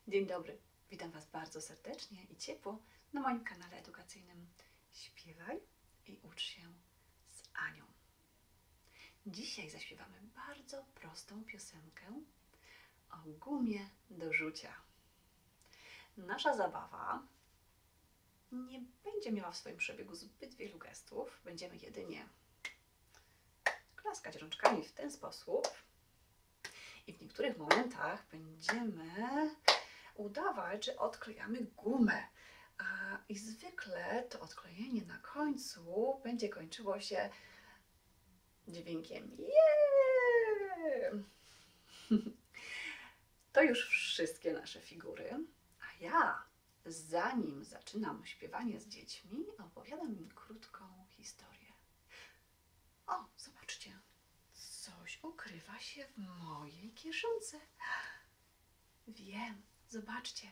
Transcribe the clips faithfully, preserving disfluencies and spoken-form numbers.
Dzień dobry, witam Was bardzo serdecznie i ciepło na moim kanale edukacyjnym Śpiewaj i ucz się z Anią. Dzisiaj zaśpiewamy bardzo prostą piosenkę o gumie do rzucia. Nasza zabawa nie będzie miała w swoim przebiegu zbyt wielu gestów, będziemy jedynie klaskać rączkami w ten sposób i w niektórych momentach będziemy udawać, że odklejamy gumę. A, I zwykle to odklejenie na końcu będzie kończyło się dźwiękiem jeee. To już wszystkie nasze figury. A ja, zanim zaczynam śpiewanie z dziećmi, opowiadam im krótką historię. O, zobaczcie, coś ukrywa się w mojej kieszonce. Wiem. Zobaczcie,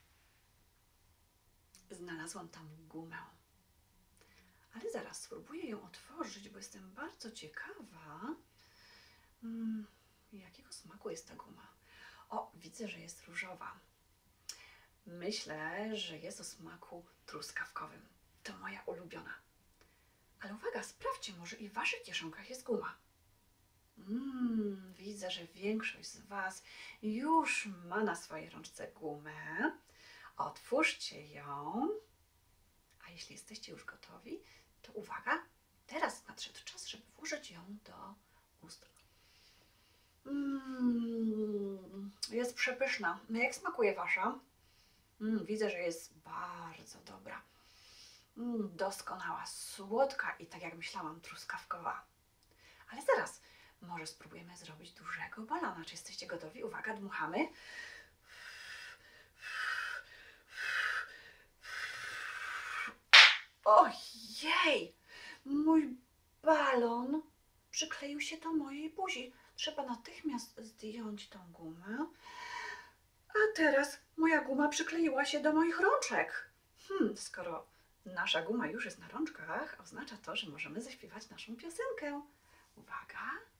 znalazłam tam gumę, ale zaraz spróbuję ją otworzyć, bo jestem bardzo ciekawa, hmm, jakiego smaku jest ta guma. O, widzę, że jest różowa. Myślę, że jest o smaku truskawkowym. To moja ulubiona. Ale uwaga, sprawdźcie, może i w waszych kieszonkach jest guma. Mm, widzę, że większość z Was już ma na swojej rączce gumę. Otwórzcie ją. A jeśli jesteście już gotowi, to uwaga, teraz nadszedł czas, żeby włożyć ją do ust. Mm, jest przepyszna. Jak smakuje Wasza? Mm, widzę, że jest bardzo dobra. Mm, doskonała, słodka i tak jak myślałam, truskawkowa. Ale zaraz, może spróbujemy zrobić dużego balona. Czy jesteście gotowi? Uwaga, dmuchamy. Ojej! Mój balon przykleił się do mojej buzi. Trzeba natychmiast zdjąć tą gumę. A teraz moja guma przykleiła się do moich rączek. Hmm, skoro nasza guma już jest na rączkach, oznacza to, że możemy zaśpiewać naszą piosenkę. Uwaga!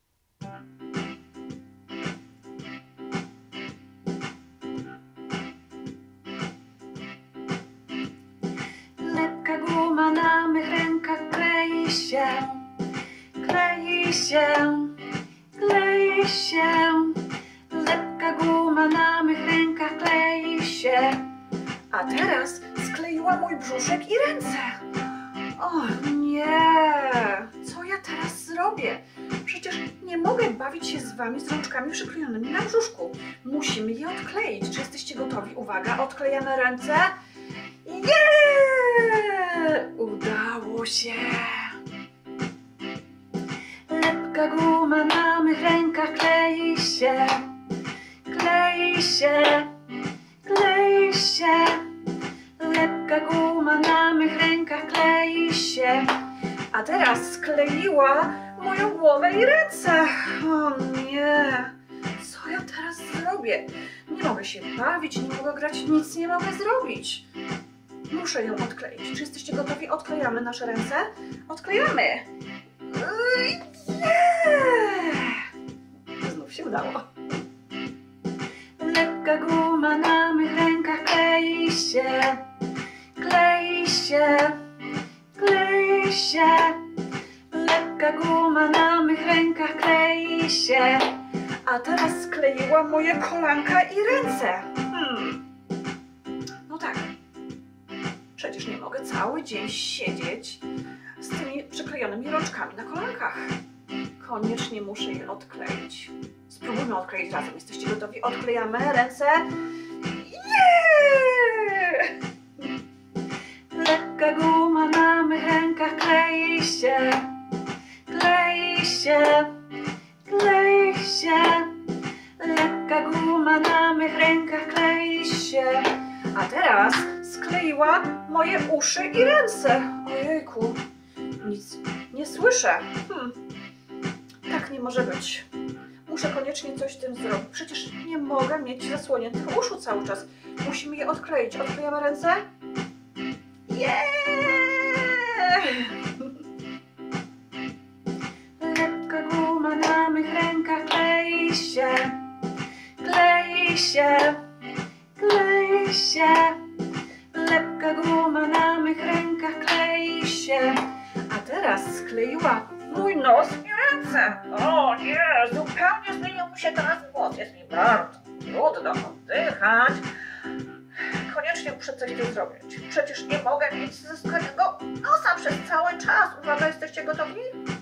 Lepka guma na mych rękach klei się, klei się, klei się. Lepka guma na mych rękach klei się. A teraz skleiła mój brzuszek i ręce. O nie! Co ja teraz zrobię? Przecież nie mogę bawić się z Wami z rączkami przyklejonymi na brzuszku. Musimy je odkleić. Czy jesteście gotowi? Uwaga, odklejamy ręce. Jeee! Udało się! Lepka guma na mych rękach klei się, klei się, klei się. Lepka guma na mych rękach klei się. A teraz skleiła moją głowę i ręce. O nie! Co ja teraz zrobię? Nie mogę się bawić, nie mogę grać, nic nie mogę zrobić. Muszę ją odkleić. Czy jesteście gotowi? Odklejamy nasze ręce. Odklejamy! Yeah! Znów się udało. Lepka guma na mych rękach klei się, klei się, klei się. Lepka guma na mych rękach klei się. A teraz skleiła moje kolanka i ręce. Hmm. No tak. Przecież nie mogę cały dzień siedzieć z tymi przyklejonymi rączkami na kolankach. Koniecznie muszę je odkleić. Spróbujmy odkleić razem. Jesteście gotowi? Odklejamy ręce. Yeah! Lekka guma na mych rękach klei się, klei się, klei się. Lekka guma na mych rękach klei się. A teraz skleiła moje uszy i ręce. Ojejku, nic nie słyszę. Hmm. Tak nie może być. Muszę koniecznie coś z tym zrobić. Przecież nie mogę mieć zasłoniętych uszu cały czas. Musimy je odkleić. Odklejamy ręce. Yeah! Lepka guma na mych rękach klei się, klei się, klei się. Lepka guma na mych rękach klei się. A teraz skleiła mój nos i ręce. O nie, zupełnie zmienił mi się teraz głos. Jest mi bardzo trudno oddychać. Koniecznie muszę coś tu zrobić. Przecież nie mogę mieć zyskanego nosa przez cały czas. Uwaga, jesteście gotowi?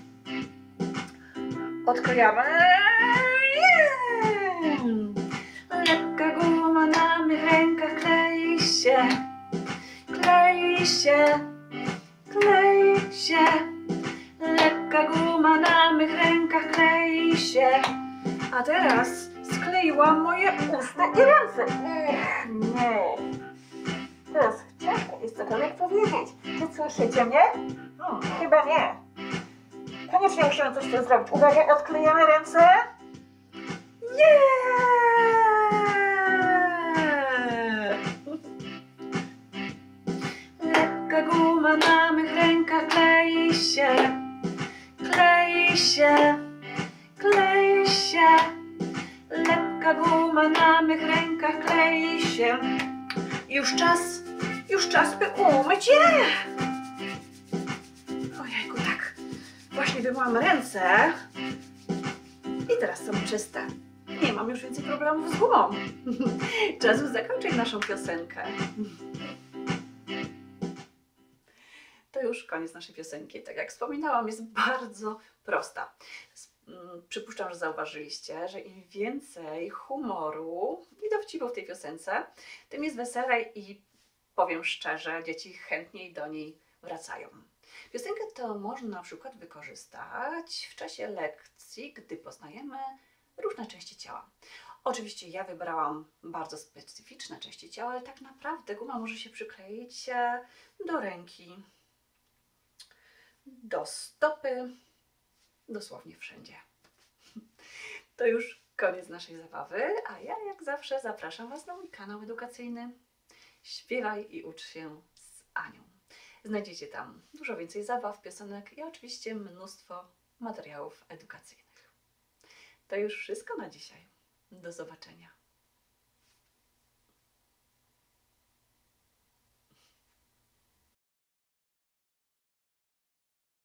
Odklejamy. Yeah! Lepka guma na mych rękach klei się. Klei się. Klei się. Lepka guma na mych rękach klei się. A teraz skleiłam moje usta i ręce. Ech, nie. Teraz ciężko jest cokolwiek powiedzieć. Czy słyszycie mnie? Hmm, chyba nie. Koniecznie musimy coś z tym zrobić. Uwaga, odklejamy ręce. Yeah! Lepka guma na mych rękach klei się. Klei się. Klei się. Lepka guma na mych rękach klei się. Już czas, już czas, by umyć je. Ojejku, tak. Właśnie wymyłam ręce. I teraz są czyste. Nie mam już więcej problemów z gumą. Czas już zakończyć naszą piosenkę. To już koniec naszej piosenki. Tak jak wspominałam, jest bardzo prosta. Przypuszczam, że zauważyliście, że im więcej humoru i dowcipów w tej piosence, tym jest weselej i powiem szczerze, dzieci chętniej do niej wracają. Piosenkę to można na przykład wykorzystać w czasie lekcji, gdy poznajemy różne części ciała. Oczywiście ja wybrałam bardzo specyficzne części ciała, ale tak naprawdę guma może się przykleić do ręki, do stopy, dosłownie wszędzie. To już koniec naszej zabawy, a ja jak zawsze zapraszam Was na mój kanał edukacyjny Śpiewaj i ucz się z Anią. Znajdziecie tam dużo więcej zabaw, piosenek i oczywiście mnóstwo materiałów edukacyjnych. To już wszystko na dzisiaj. Do zobaczenia.